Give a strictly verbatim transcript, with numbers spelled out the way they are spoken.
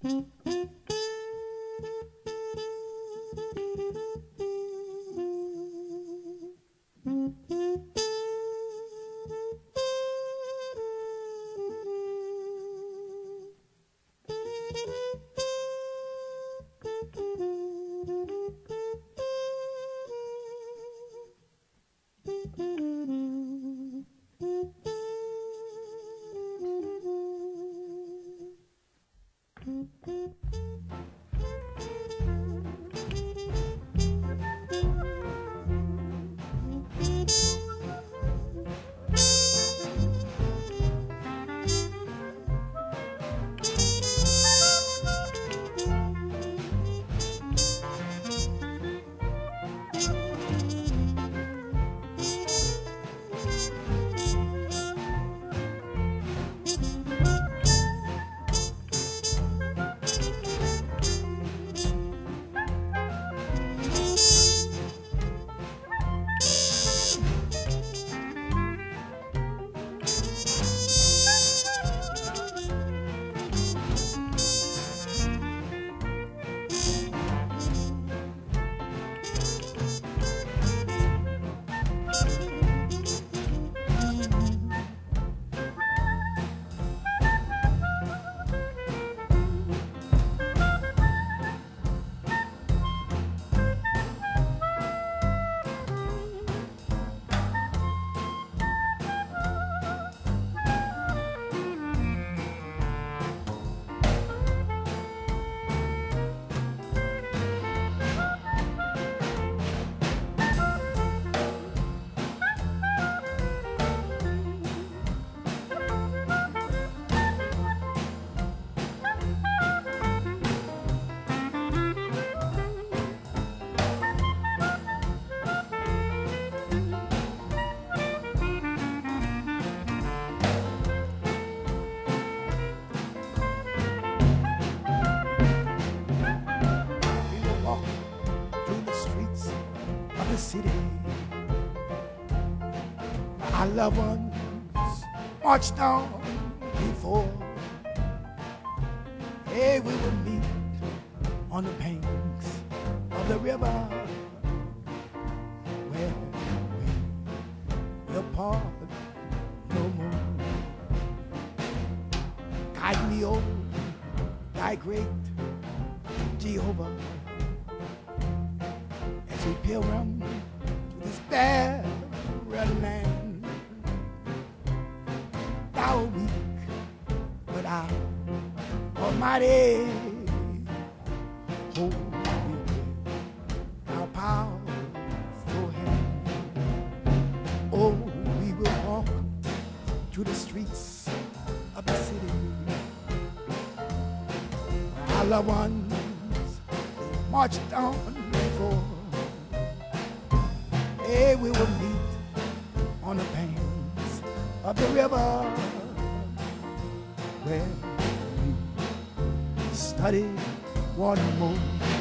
City. Our loved ones marched on before. Hey, we will meet on the banks of the river where we will part no more. Guide me, oh, thy great Jehovah, as we pilgrim to this barren land. Thou art weak, but I, Almighty, hold me with thy powerful hand. Oh, we will walk through the streets of the city. Our loved ones marched on before. Hey, we will meet on the banks of the river where we study one more.